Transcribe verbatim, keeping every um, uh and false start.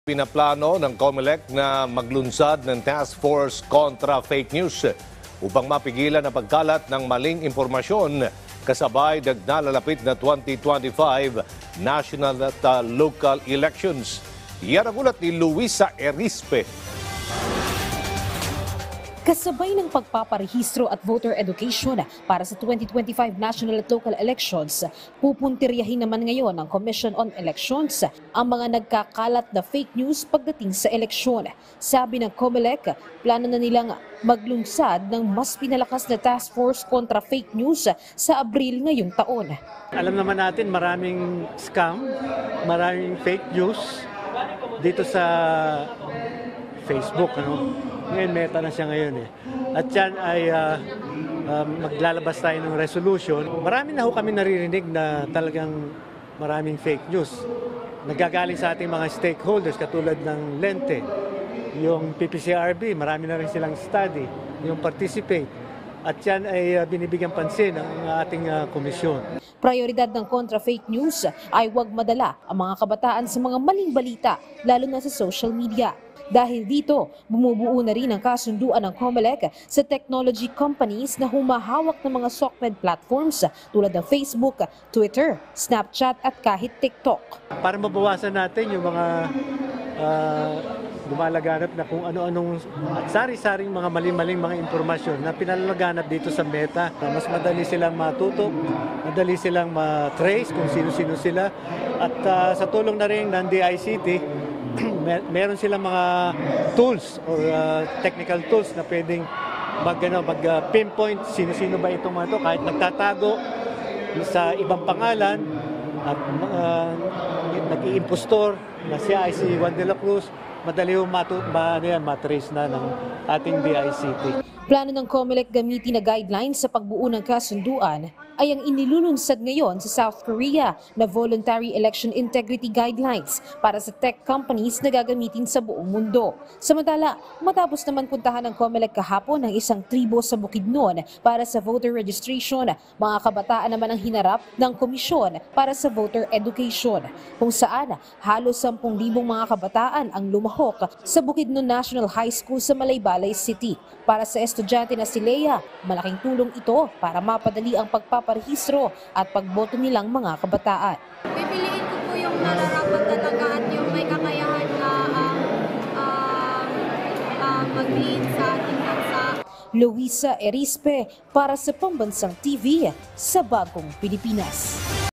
Pinaplano ng COMELEC na maglunsad ng task force kontra fake news upang mapigilan ang pagkalat ng maling impormasyon kasabay ng nalalapit na twenty twenty-five national at uh, local elections. Yan ang ulat ni Luisa Erispe. Kasabay ng pagpaparehistro at voter education para sa twenty twenty-five national at local elections, pupuntiryahin naman ngayon ng Commission on Elections ang mga nagkakalat na fake news pagdating sa eleksyon. Sabi ng COMELEC, plano na nilang maglunsad ng mas pinalakas na task force kontra fake news sa Abril ngayong taon. Alam naman natin maraming scam, maraming fake news dito sa Facebook, ano? Ngayon, meta na siya ngayon eh. At yan ay uh, uh, maglalabas tayo ng resolution. Marami na ho kami naririnig na talagang maraming fake news. Nagagaling sa ating mga stakeholders katulad ng Lente, yung P P C R B, marami na rin silang study, yung Participate. At yan ay uh, binibigyan pansin ng ating uh, komisyon. Prioridad ng kontra fake news ay huwag madala ang mga kabataan sa mga maling balita, lalo na sa social media. Dahil dito, bumubuo na rin ang kasunduan ng COMELEC sa technology companies na humahawak ng mga SOCMED platforms tulad ng Facebook, Twitter, Snapchat at kahit TikTok. Para mabawasan natin yung mga uh, lumalaganap na kung ano-anong sari-saring mga mali-maling mga impormasyon na pinalalaganap dito sa Meta, mas madali silang matutok, madali silang ma-trace kung sino-sino sila. At uh, sa tulong na rin ng D I C T, Mer meron silang mga tools or uh, technical tools na pwedeng mag, ano, mag uh, pinpoint sino-sino ba itong mga ito kahit nagtatago sa ibang pangalan at uh, nag-i-impostor na siya ay si Juan de la Cruz, madali yung matu ma ano yan, matrace na ng ating D I C T. Plano ng COMELEC gamitin na guidelines sa pagbuo ng kasunduan ay ang inilulunsad ngayon sa South Korea na Voluntary Election Integrity Guidelines para sa tech companies na gagamitin sa buong mundo. Samantala, matapos naman puntahan ng COMELEC kahapon ang isang tribo sa Bukidnon para sa voter registration, mga kabataan naman ang hinarap ng komisyon para sa voter education, kung saan halos sampung libong mga kabataan ang lumahok sa Bukidnon National High School sa Malaybalay City. Para sa estudyante na si Leia, malaking tulong ito para mapadali ang pagpaparehistro at pagboto nilang mga kabataan. Pipiliin ko po yung nararapat talaga at yung may kakayahan na um, um, um, mag-lead sa ating bansa. Luisa Erispe para sa Pambansang T V sa Bagong Pilipinas.